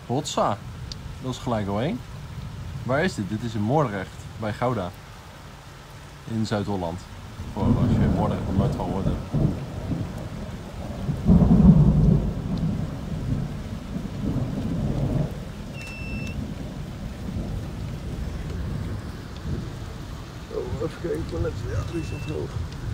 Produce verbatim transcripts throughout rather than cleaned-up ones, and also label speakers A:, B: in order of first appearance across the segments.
A: Hotsa. Dat is gelijk al heen. Waar is dit? Dit is in Moordrecht, bij Gouda. In Zuid-Holland. Voor als je Moordrecht nog nooit van hoorde. Oh, even kijken, toilet. Ja, die is wat hoog.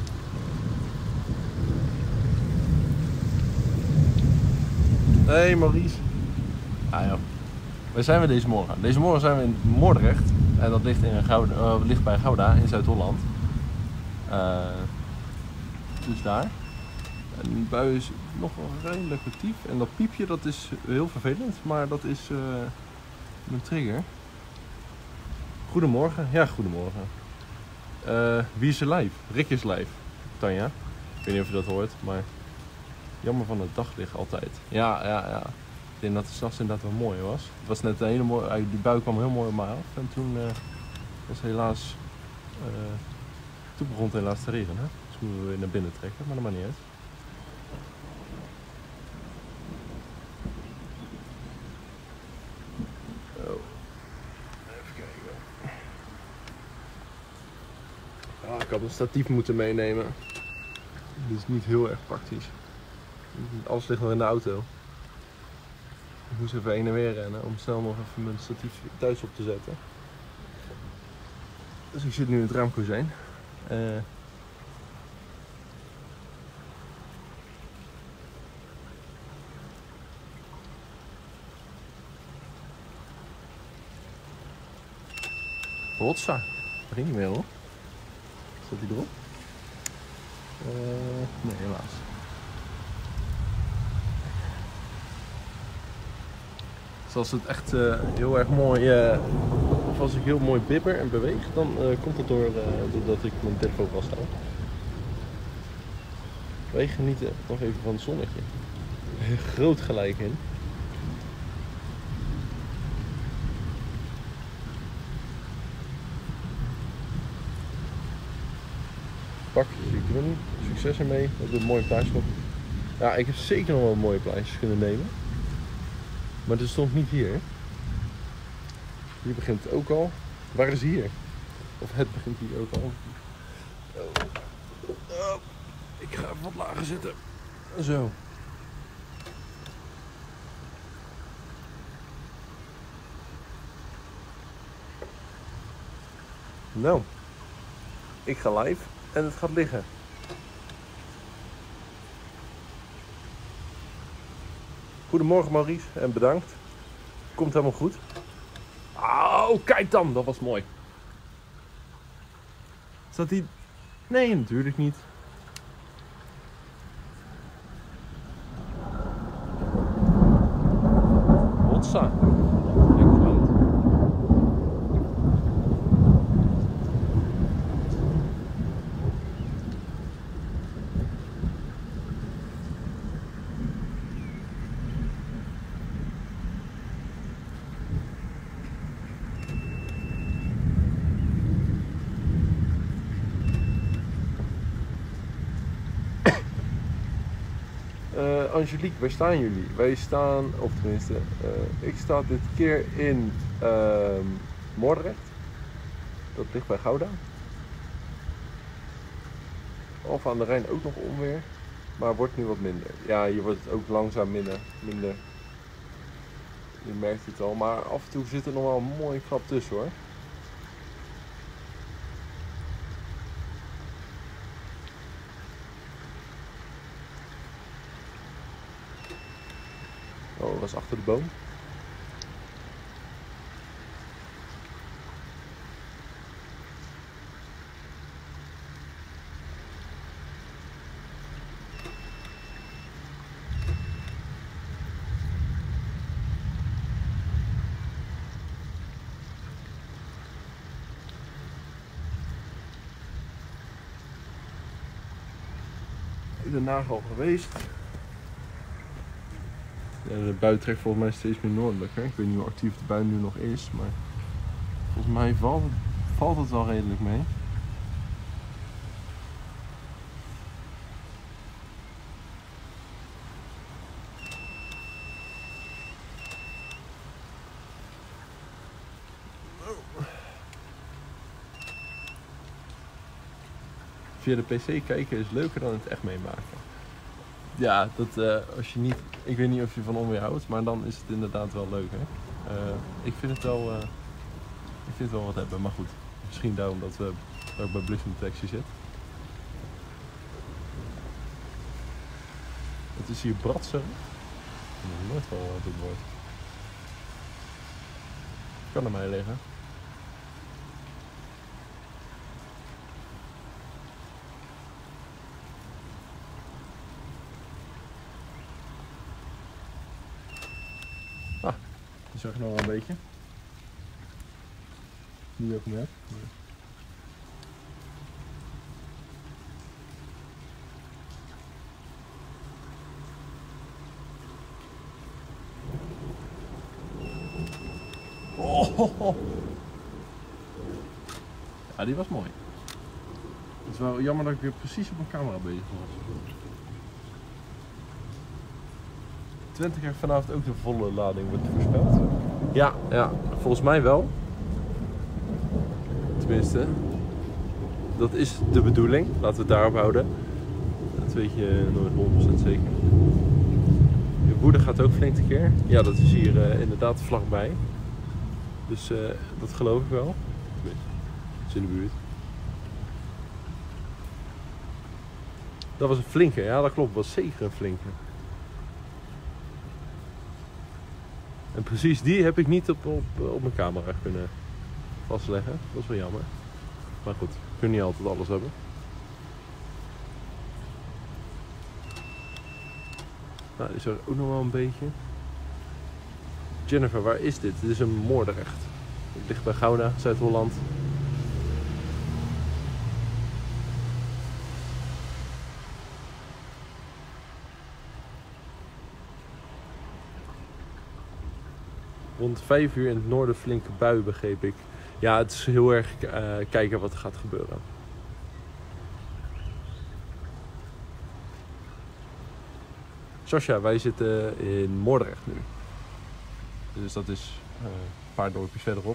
A: Hey Maurice. Ah joh. Waar zijn we deze morgen? Deze morgen zijn we in Moordrecht. En dat ligt, in Gouda, uh, ligt bij Gouda in Zuid-Holland. Uh, dus daar. En de bui is nog wel redelijk actief. En dat piepje dat is heel vervelend. Maar dat is uh, mijn trigger. Goedemorgen. Ja, goedemorgen. Uh, wie is er live? Rick is live. Tanja. Ik weet niet of je dat hoort, maar jammer van het daglicht altijd. Ja, ja, ja. Ik denk dat het 's nachts inderdaad wel mooi was. Het was net een hele mooie, die bui kwam heel mooi op mij af. En toen uh, was helaas, uh, toen begon het helaas te regenen. Dus moeten we weer naar binnen trekken, maar dat maakt niet uit. Oh. Even kijken. Ah, ik had een statief moeten meenemen. Dit is niet heel erg praktisch. Alles ligt nog in de auto. Ik moest even heen en weer rennen om snel nog even mijn statief thuis op te zetten. Dus ik zit nu in het raamkozijn. Uh, Hotsa. Daar ging hij weer hoor. Zat hij erop? Uh, nee, helaas. Dus als het echt uh, heel erg mooi, uh, of als ik heel mooi bibber en beweeg, dan uh, komt het door, uh, doordat ik mijn telefoon vasthoud. Wij genieten nog even van het zonnetje. Groot gelijk in. Pak je kunt. Succes ermee. Dat doet een mooie plaatje op. Ja, ik heb zeker nog wel mooie plaatjes kunnen nemen. Maar dat stond niet hier. Hier begint het ook al. Waar is hier? Of het begint hier ook al. Oh. Oh. Ik ga even wat lager zitten. Zo. Nou. Ik ga live en het gaat liggen. Goedemorgen Maurice en bedankt. Komt helemaal goed. Oh, kijk dan, dat was mooi. Zat hij? Nee, natuurlijk niet. Hotsa. Lekker geluid. Uh, Angelique, waar staan jullie? Wij staan, of tenminste, uh, ik sta dit keer in uh, Moordrecht. Dat ligt bij Gouda. Of aan de Rijn ook nog onweer, maar wordt nu wat minder. Ja, hier wordt het ook langzaam minder. minder. Je merkt het al, maar af en toe zit er nog wel een mooie klap tussen hoor. Oh, dat was achter de boom. Den Haag al geweest. Ja, de bui trekt volgens mij steeds meer noordelijker. Ik weet niet hoe actief de bui nu nog is, maar volgens mij valt het, valt het wel redelijk mee. via de pc kijken is leuker dan het echt meemaken. Ja, dat uh, als je niet... Ik weet niet of je van onweer houdt, maar dan is het inderdaad wel leuk, hè. Uh, ik vind het wel... Uh, ik vind het wel wat hebben, maar goed. Misschien daarom dat we ook bij bliksemdetectie zit. Het is hier Bratser. Ik heb nog nooit wel uh, dit woord. Kan aan mij liggen. Ah, die zag ik nog wel een beetje. Niet ook meer. Nee. Oh, ja, die was mooi. Het is wel jammer dat ik weer precies op mijn camera bezig was. Twente krijgt vanavond ook de volle lading, wordt voorspeld. Ja, ja, volgens mij wel. Tenminste, dat is de bedoeling. Laten we het daarop houden. Dat weet je nooit honderd procent zeker. Je woede gaat ook flink tekeer. Ja, dat is hier uh, inderdaad vlakbij. Dus uh, dat geloof ik wel. Het is in de buurt. Dat was een flinke, ja dat klopt, dat was zeker een flinke. En precies die heb ik niet op, op, op mijn camera kunnen vastleggen. Dat is wel jammer. Maar goed, we kunnen niet altijd alles hebben. Nou, die is er ook nog wel een beetje. Jennifer, waar is dit? Dit is een Moordrecht. Het ligt bij Gouda, Zuid-Holland. Rond vijf uur in het noorden flinke bui, begreep ik. Ja, het is heel erg uh, kijken wat er gaat gebeuren. Sascha, wij zitten in Moordrecht nu. Dus dat is uh, een paar dorpjes verderop.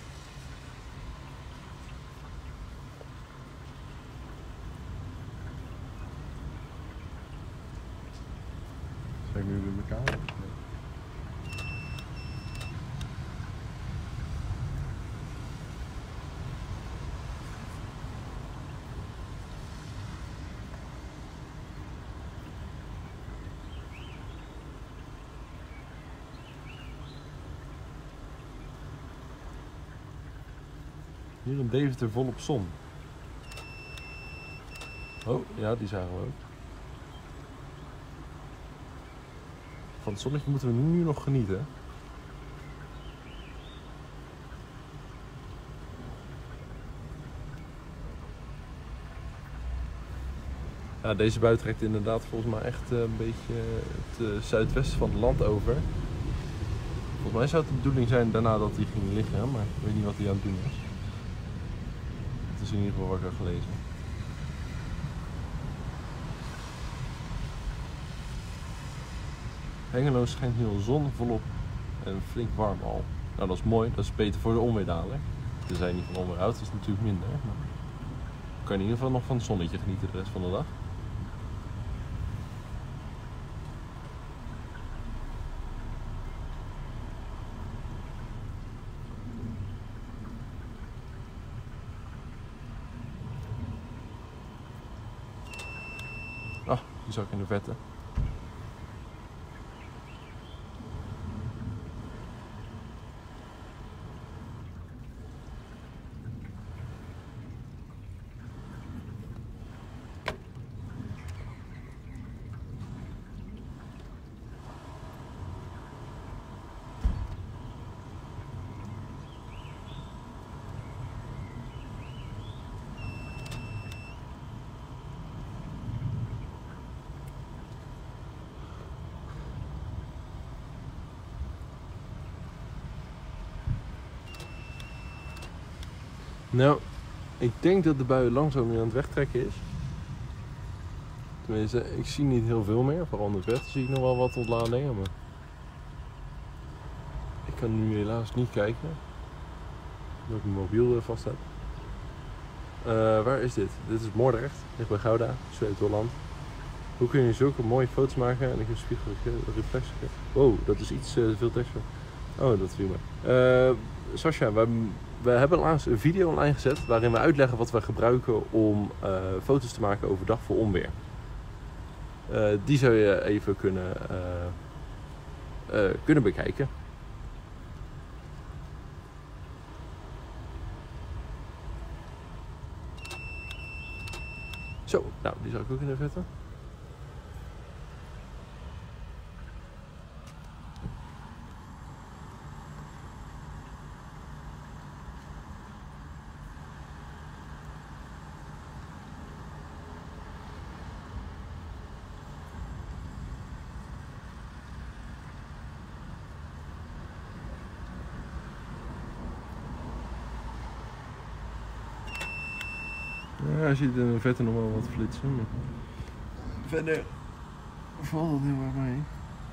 A: Zijn ik nu weer elkaar? Nee. Hier in Deventer volop zon. Oh, ja, die zagen we ook. Van het zonnetje moeten we nu nog genieten. Ja, deze bui trekt inderdaad volgens mij echt een beetje het uh, zuidwesten van het land over. Volgens mij zou het de bedoeling zijn daarna dat hij ging liggen, maar ik weet niet wat hij aan het doen is. Het is in ieder geval wat ik heb gelezen. Hengelo schijnt nu al zon volop en flink warm al. Nou, dat is mooi, dat is beter voor de onweer dadelijk. Tenzij je niet van onweer houdt, is het natuurlijk minder. Maar dan kan je in ieder geval nog van het zonnetje genieten de rest van de dag. Ah, die zag ik in de vette. Nou, ik denk dat de bui langzaam weer aan het wegtrekken is. Tenminste, ik zie niet heel veel meer. Vooral in het westen zie ik nog wel wat ontladingen. Maar ik kan nu helaas niet kijken. Omdat ik mijn mobiel vast heb. Uh, waar is dit? Dit is Moordrecht, ligt bij Gouda, Zuid-Holland. Hoe kun je zulke mooie foto's maken en ik heb spiegelreflexen? Wow, dat is iets uh, veel tekst voor. Oh, dat viel me. Uh, Sascha, we, we hebben laatst een video online gezet waarin we uitleggen wat we gebruiken om uh, foto's te maken overdag voor onweer. Uh, die zou je even kunnen, uh, uh, kunnen bekijken. Zo, nou, die zou ik ook in zetten. Ja, je ziet in de verte nog wel wat flitsen. Maar verder valt het heel erg mee.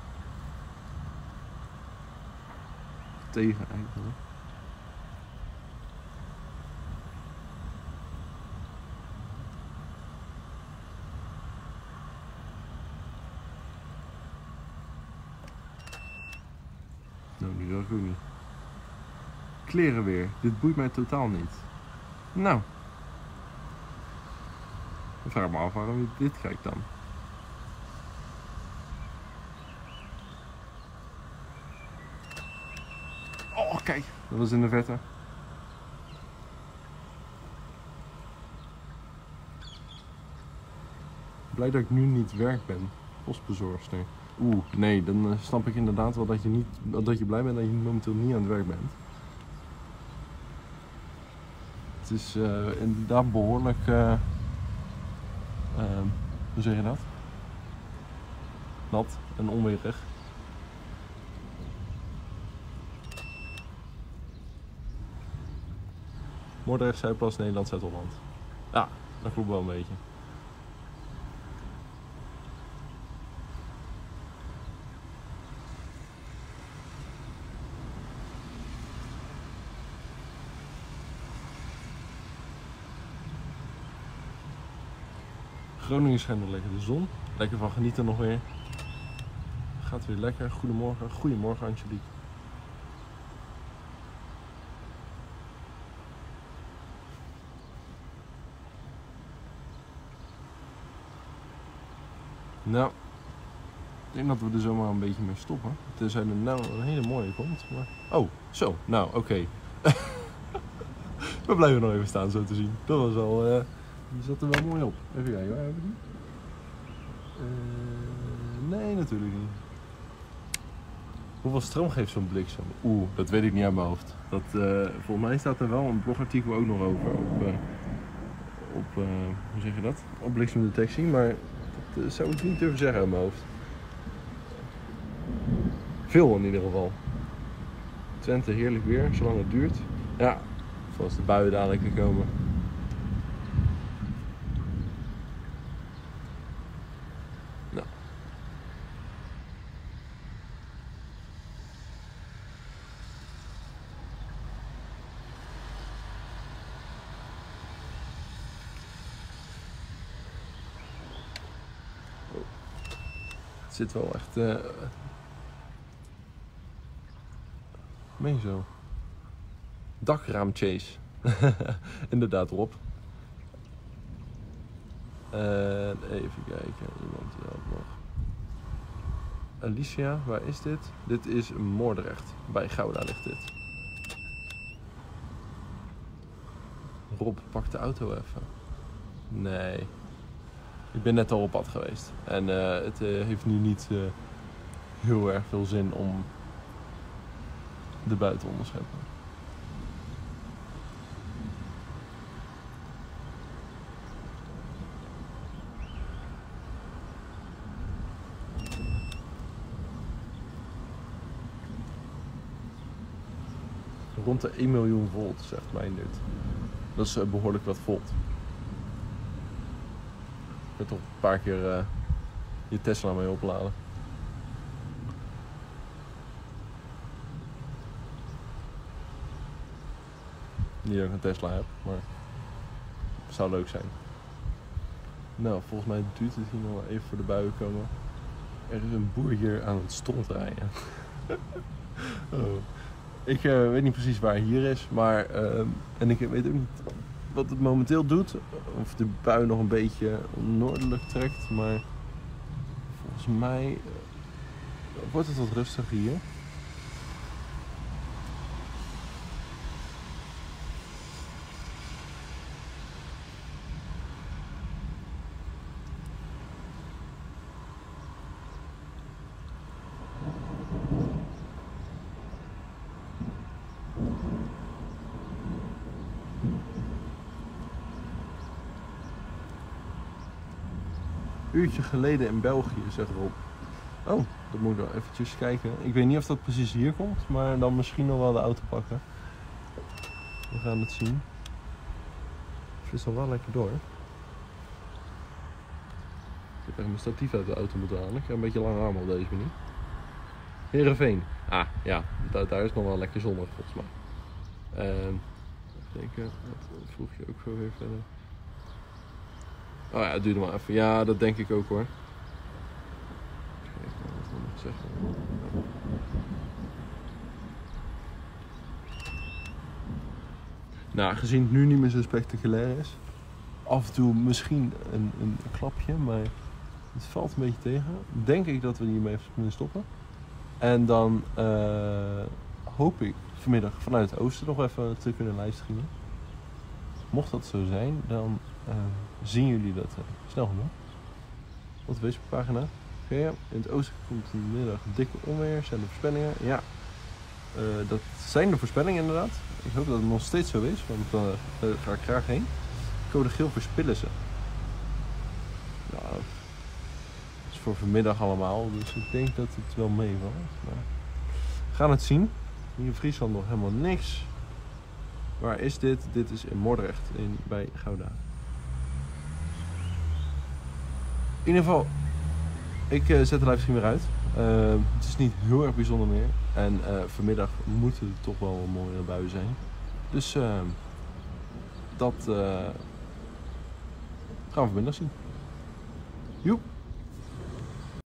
A: Tegen eigenlijk. Nou, die zag ik ook niet. Kleren weer. Dit boeit mij totaal niet. Nou. Ik vraag me af waarom je dit kijkt dan. Oh, kijk. Dat was in de verte. Blij dat ik nu niet werk ben. Postbezorgster. Oeh, nee, dan snap ik inderdaad wel dat je, niet, dat je blij bent dat je momenteel niet aan het werk bent. Het is uh, inderdaad behoorlijk... Uh, Uh, hoe zeg je dat? Nat en onweerig. Moordrecht, Zuidplas, Nederland, Zuid-Holland. Ja, dat klopt wel een beetje. Groningen schijnt nog lekker de zon. Lekker van genieten nog weer. Gaat weer lekker. Goedemorgen. Goedemorgen Angelique. Nou, ik denk dat we er zomaar een beetje mee stoppen. Tenzij er nou een hele mooie komt. Maar... Oh, zo. Nou, oké. Okay. We blijven nog even staan zo te zien. Dat was al... Uh... Die zat er wel mooi op. Even kijken, waar hebben we die? Uh, nee, natuurlijk niet. Hoeveel stroom geeft zo'n bliksem? Oeh, dat weet ik niet uit mijn hoofd. Dat, uh, volgens mij staat er wel een blogartikel ook nog over. Op, uh, op uh, hoe zeg je dat? Op bliksemdetectie, maar dat uh, zou ik niet durven zeggen uit mijn hoofd. Veel in ieder geval. Twente, heerlijk weer, zolang het duurt. Ja, zoals de buien dadelijk komen. Het zit wel echt... Uh... Meen je zo? Dakraam chase. Inderdaad, Rob. Uh, even kijken. Iemand die had nog. Alicia, waar is dit? Dit is Moordrecht. Bij Gouda ligt dit. Rob, pak de auto even. Nee. Ik ben net al op pad geweest. En uh, het uh, heeft nu niet uh, heel erg veel zin om de bui te onderscheppen. Rond de één miljoen volt, zegt mijn dit. Dat is uh, behoorlijk wat volt. Je kunt toch een paar keer uh, je Tesla mee opladen. Niet dat ik een Tesla heb, maar zou leuk zijn. Nou, volgens mij duurt het hier nog wel even voor de buien komen. Er is een boer hier aan het strontrijden. oh. Ik uh, weet niet precies waar hij hier is, maar uh, en ik weet ook niet wat het momenteel doet. Of de bui nog een beetje noordelijk trekt, maar volgens mij uh, wordt het wat rustiger hier. Uurtje geleden in België, zegt Rob. Oh, dat moet ik wel eventjes kijken. Ik weet niet of dat precies hier komt, maar dan misschien nog wel de auto pakken. We gaan het zien. Het is al wel lekker door. Ik heb echt mijn statief uit de auto moeten halen. Ik heb een beetje lange armen op deze manier. Heerenveen. Ah, ja, daar, daar is nog wel lekker zonnig volgens mij. Uh, even denken, wat vroeg je ook zo weer verder? Oh ja, het duurde maar even. Ja, dat denk ik ook hoor. Even kijken wat we nog zeggen. Nou, gezien het nu niet meer zo spectaculair is. Af en toe misschien een, een klapje, maar het valt een beetje tegen. Denk ik dat we hiermee even kunnen stoppen. En dan uh, hoop ik vanmiddag vanuit het oosten nog even te kunnen livestreamen. Mocht dat zo zijn, dan uh, zien jullie dat uh, snel genoeg. Op de Facebookpagina. Okay, ja. In het oosten komt vanmiddag dikke onweer. Zijn de voorspellingen? Ja, uh, dat zijn de voorspellingen inderdaad. Ik hoop dat het nog steeds zo is, want uh, daar ga ik graag heen. Code geel voorspillen ze. Nou, dat is voor vanmiddag allemaal, dus ik denk dat het wel meevalt. Maar we gaan het zien. Hier in Friesland nog helemaal niks. Waar is dit? Dit is in Moordrecht in, bij Gouda. In ieder geval, ik uh, zet de livestream weer uit. Uh, het is niet heel erg bijzonder meer. En uh, vanmiddag moeten het toch wel een mooie buien zijn. Dus uh, dat uh, gaan we vanmiddag zien. Joep!